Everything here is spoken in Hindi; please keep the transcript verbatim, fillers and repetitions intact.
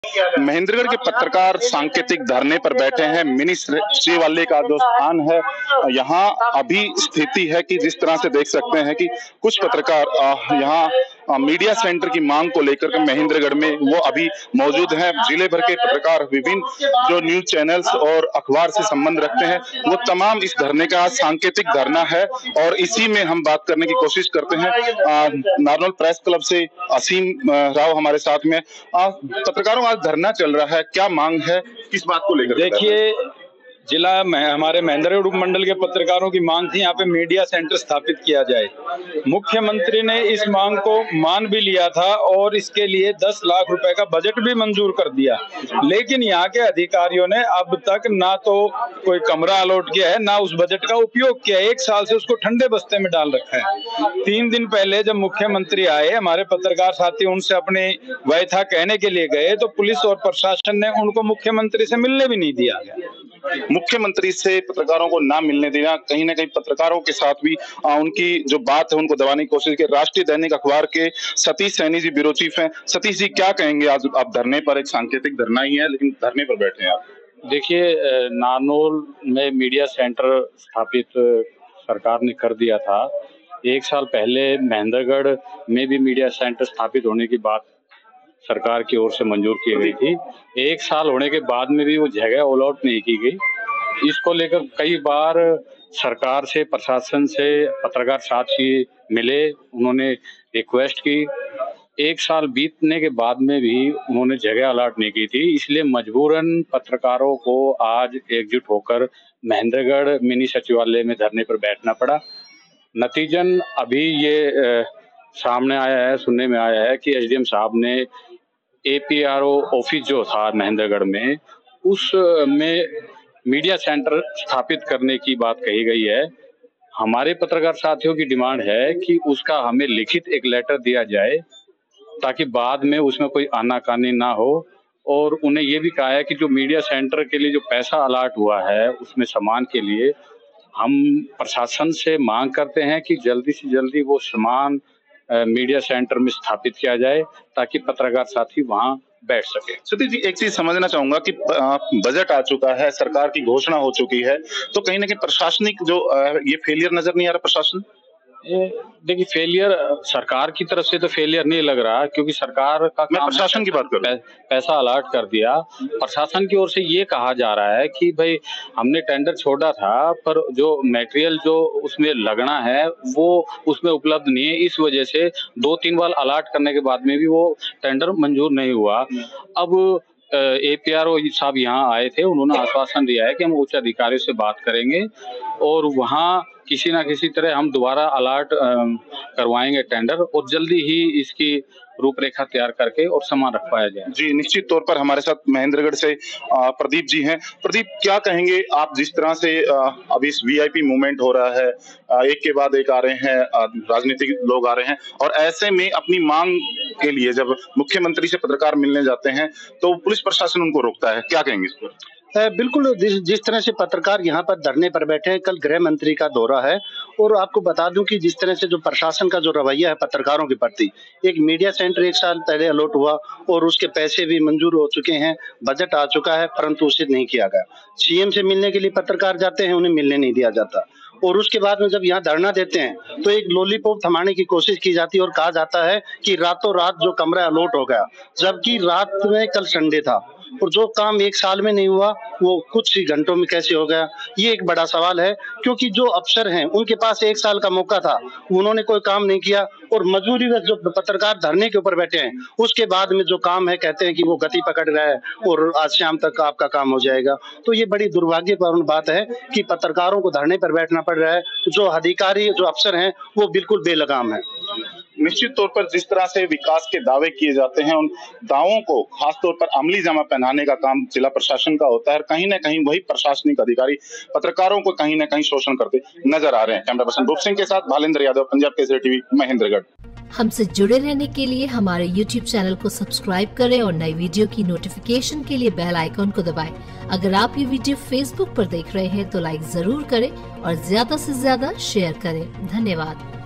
महेंद्रगढ़ के पत्रकार सांकेतिक धरने पर बैठे हैं। मिनी श्रीवाले का जो स्थान है, यहाँ अभी स्थिति है कि जिस तरह से देख सकते हैं कि कुछ पत्रकार यहाँ मीडिया सेंटर की मांग को लेकर के महेंद्रगढ़ में वो अभी मौजूद हैं। जिले भर के पत्रकार विभिन्न जो न्यूज चैनल्स और अखबार से संबंध रखते हैं, वो तमाम इस धरने का सांकेतिक धरना है और इसी में हम बात करने की कोशिश करते हैं। नारनौल प्रेस क्लब से असीम राव हमारे साथ में। पत्रकारों आज धरना चल रहा है, क्या मांग है, किस बात को लेकर? देखिए, जिला में हमारे महेंद्रगढ़ उपमंडल के पत्रकारों की मांग थी यहाँ पे मीडिया सेंटर स्थापित किया जाए। मुख्यमंत्री ने इस मांग को मान भी लिया था और इसके लिए दस लाख रुपए का बजट भी मंजूर कर दिया, लेकिन यहाँ के अधिकारियों ने अब तक ना तो कोई कमरा अलॉट किया है, ना उस बजट का उपयोग किया है। एक साल से उसको ठंडे बस्ते में डाल रखा है। तीन दिन पहले जब मुख्यमंत्री आए, हमारे पत्रकार साथी उनसे अपने व्यथा कहने के लिए गए तो पुलिस और प्रशासन ने उनको मुख्यमंत्री से मिलने भी नहीं दिया गया। मुख्यमंत्री से पत्रकारों को ना मिलने देना, कहीं ना कहीं पत्रकारों के साथ भी आ, उनकी जो बात है उनको दबाने की कोशिश की। राष्ट्रीय दैनिक अखबार के सतीश सैनी जी ब्यूरो चीफ हैं। सतीश जी, क्या कहेंगे? आज आप धरने पर, एक सांकेतिक धरना ही है लेकिन धरने पर बैठे हैं आप। देखिए, नारनौल में मीडिया सेंटर स्थापित सरकार ने कर दिया था। एक साल पहले महेंद्रगढ़ में भी मीडिया सेंटर स्थापित होने की बात सरकार की ओर से मंजूर की गई थी। एक साल होने के बाद में भी वो जगह अलॉट नहीं की गई। इसको लेकर कई बार सरकार से, प्रशासन से पत्रकार साथी मिले, उन्होंने रिक्वेस्ट की। एक साल बीतने के बाद में भी उन्होंने जगह अलॉट नहीं की थी, इसलिए मजबूरन पत्रकारों को आज एकजुट होकर महेंद्रगढ़ मिनी सचिवालय में धरने पर बैठना पड़ा। नतीजन अभी ये सामने आया है, सुनने में आया है कि एसडीएम साहब ने एपीआरओ ऑफिस जो था महेंद्रगढ़ में, उस में मीडिया सेंटर स्थापित करने की बात कही गई है। हमारे पत्रकार साथियों की डिमांड है कि उसका हमें लिखित एक लेटर दिया जाए ताकि बाद में उसमें कोई आनाकानी ना हो। और उन्हें ये भी कहा है कि जो मीडिया सेंटर के लिए जो पैसा अलॉट हुआ है उसमें सामान के लिए, हम प्रशासन से मांग करते हैं कि जल्दी से जल्दी वो सामान मीडिया सेंटर में स्थापित किया जाए ताकि पत्रकार साथी वहां बैठ सके। सतीश जी, एक चीज समझना चाहूंगा कि बजट आ चुका है, सरकार की घोषणा हो चुकी है, तो कहीं ना कहीं प्रशासनिक जो ये फेलियर नजर नहीं आ रहा प्रशासन? देखिए, फेलियर सरकार की तरफ से तो फेलियर नहीं लग रहा, क्योंकि सरकार का मैं प्रशासन की बात कर रहा हूं। पैसा अलॉट कर दिया। प्रशासन की ओर से ये कहा जा रहा है कि भाई हमने टेंडर छोड़ा था, पर जो मटेरियल जो उसमें लगना है वो उसमें उपलब्ध नहीं है, इस वजह से दो तीन बार अलॉट करने के बाद में भी वो टेंडर मंजूर नहीं हुआ। अब एपीआरओ साहब यहाँ आए थे, उन्होंने आश्वासन दिया है कि हम उच्च अधिकारियों से बात करेंगे और वहाँ किसी ना किसी तरह हम दोबारा अलॉट करवाएंगे टेंडर, और जल्दी ही इसकी रूपरेखा तैयार करके और सामान रखवाया जाए। जी, निश्चित तौर पर हमारे साथ महेंद्रगढ़ से प्रदीप जी हैं। प्रदीप, क्या कहेंगे आप? जिस तरह से अभी इस वीआईपी मूवमेंट हो रहा है, एक के बाद एक आ रहे हैं, राजनीतिक लोग आ रहे हैं, और ऐसे में अपनी मांग के लिए जब मुख्यमंत्री से पत्रकार मिलने जाते हैं तो पुलिस प्रशासन उनको रोकता है, क्या कहेंगे इस पर? बिल्कुल, जिस तरह से पत्रकार यहाँ पर धरने पर बैठे हैं, कल गृह मंत्री का दौरा है, और आपको बता दूं कि जिस तरह से जो प्रशासन का जो रवैया है पत्रकारों के प्रति, एक मीडिया सेंटर एक साल पहले अलॉट हुआ और उसके पैसे भी मंजूर हो चुके हैं, बजट आ चुका है, परंतु उसे नहीं किया गया। सीएम से मिलने के लिए पत्रकार जाते हैं, उन्हें मिलने नहीं दिया जाता, और उसके बाद में जब यहाँ धरना देते हैं तो एक लॉलीपॉप थमाने की कोशिश की जाती है और कहा जाता है कि रातों रात जो कमरा अलॉट हो गया, जबकि रात में कल संडे था और जो काम एक साल में नहीं हुआ वो कुछ ही घंटों में कैसे हो गया, ये एक बड़ा सवाल है। क्योंकि जो अफसर हैं उनके पास एक साल का मौका था, उन्होंने कोई काम नहीं किया, और मजबूरी में जो पत्रकार धरने के ऊपर बैठे हैं उसके बाद में जो काम है कहते हैं कि वो गति पकड़ रहा है और आज शाम तक आपका काम हो जाएगा। तो ये बड़ी दुर्भाग्यपूर्ण बात है कि पत्रकारों को धरने पर बैठना पड़ रहा है। जो अधिकारी, जो अफसर हैं वो बिल्कुल बेलगाम है। निश्चित तौर पर जिस तरह से विकास के दावे किए जाते हैं, उन दावों को खासतौर पर अमली जामा पहनाने का काम जिला प्रशासन का होता है, और कहीं ना कहीं वही प्रशासनिक अधिकारी पत्रकारों को कहीं ना कहीं शोषण करते नजर आ रहे हैं। कैमरा पर्सन रूप सिंह के साथ भालेंद्र यादव, पंजाब केसरी टीवी, महेंद्रगढ़। हमसे जुड़े रहने के लिए हमारे यूट्यूब चैनल को सब्सक्राइब करें और नई वीडियो की नोटिफिकेशन के लिए बेल आइकॉन को दबाएं। अगर आप ये वीडियो फेसबुक पर देख रहे हैं तो लाइक जरूर करें और ज्यादा से ज्यादा शेयर करें। धन्यवाद।